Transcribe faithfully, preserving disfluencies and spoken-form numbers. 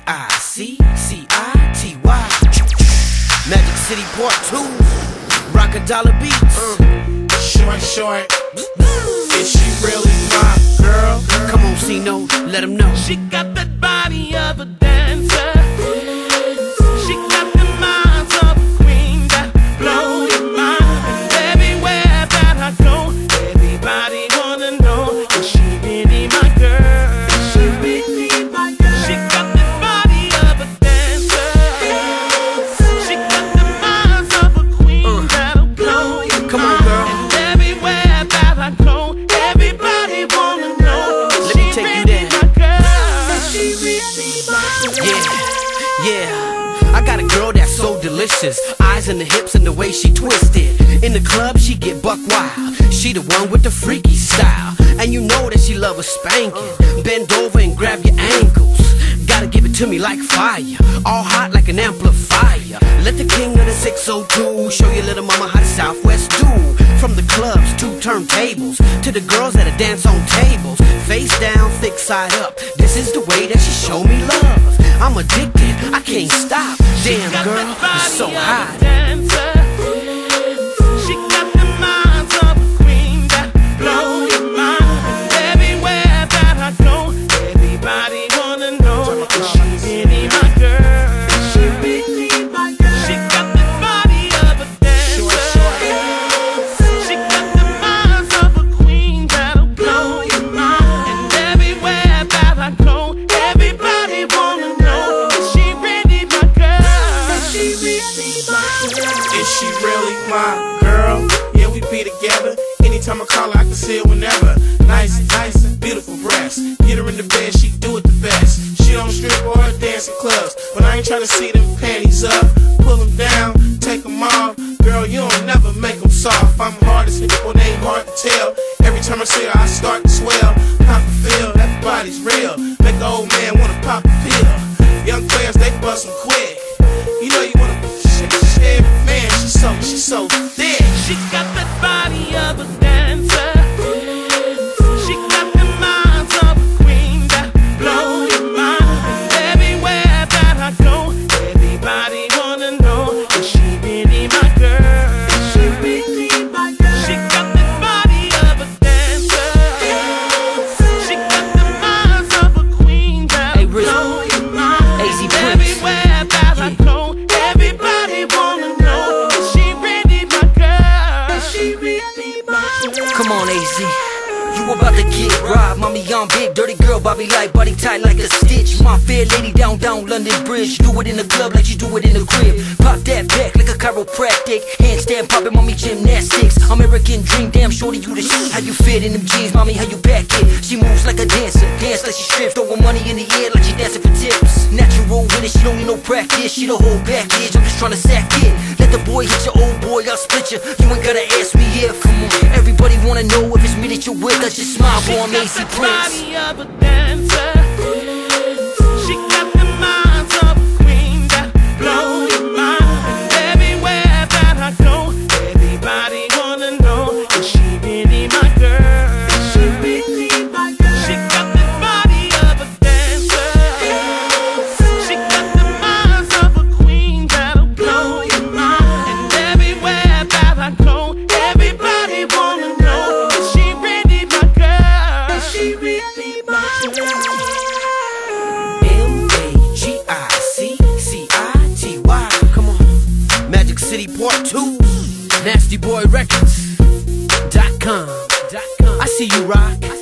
I C C I T Y. Magic City Part two. Rockin' Dollar Beats. Uh, short, short. Is she really my girl? Come on, C-No, let him know. She got that body of a dancer. She got the minds of a queen that blow your mind. And everywhere that I go, everybody wanna know, is she really my girl? Is she really my girl? She got the body of a dancer. She got the minds of a queen uh, that'll blow your come mind. on, girl. And everywhere that I go, everybody wanna know, let me take you there. Yeah, yeah, I got a girl that's so delicious. Eyes and the hips and the way she twisted. In the club she get buck wild. She the one with the freaky style. And you know that she love a spanking. Bend over and grab your ankles. Gotta give it to me like fire. All hot like an amplifier. Let the king of the six oh two show your little mama how the Southwest do. From the clubs to turntables, to the girls that dance on tables. Face down, thick side up. This is the way that she show me love. I'm addicted, I can't stop. Damn girl, you're so hot. She got the minds of a queen that blow your mind. And everywhere that I go, everybody wanna know, is she really my girl? Is she really my girl? She got the body of a dancer. She got the minds of a queen that'll blow your mind. And everywhere that I go, everybody wanna know, is she really my girl? Is she really my girl? Is she really my girl? Yeah, we be together. Anytime I call her, I can see her whenever. Nice, nice, and beautiful breasts. Get her in the bed, she do it the best. She don't strip or dance in clubs, but I ain't tryna see them panties up. Pull them down, take them off. Girl, you don't never make them soft. I'm hardest nigga, but they ain't hard to tell. Every time I see her, I start to swell. Pop a feel, that body's real. Make an old man wanna pop a pill. Young players, they bust them quick. You know you wanna shake shit, man, she's so, she's so thick. She got that body of a dancer. She got the minds of a queen that blow your mind. And everywhere that I go, everybody wanna know, is she really my girl? Is she really my girl? She got the body of a dancer. She got the minds of a queen that Hey, blow your mind. A Z And Prince. everywhere that I go, everybody wanna know, is she really my girl? Is she really my girl? Come on, A Z. You about to get robbed. Mommy, I'm big, dirty girl, Bobby like, body tight like a stitch. My fair lady down, down London Bridge. Do it in the club like you do it in the crib. Pop that back like a chiropractic. Handstand popping, mommy, gymnastics. American dream, damn shorty, you the shit. How you fit in them jeans, mommy, how you back it? She moves like a dancer, dance like she strips. Throwing money in the air like she dancing for tips. Natural with it, she don't need no practice. She the whole package, I'm just trying to sack it. Let the boy hit your old boy, I'll split you. You ain't gotta ask me if, come on. Everybody wanna know if it's me that you're with. I just smile, boy, I'm A Z Prince. Body of a dancer. She got the minds of a queen that blow your mind. And everywhere that I go, everybody wanna know, is she really my girl? Is she really my girl? She got the body of a dancer. She got the minds of a queen that'll blow your mind. And everywhere that I go, everybody wanna know, is she really my girl? Is she really my girl? M A G I C C I T Y. Come on. Magic City Part two. Nasty Boy Records dot com. I see you rock.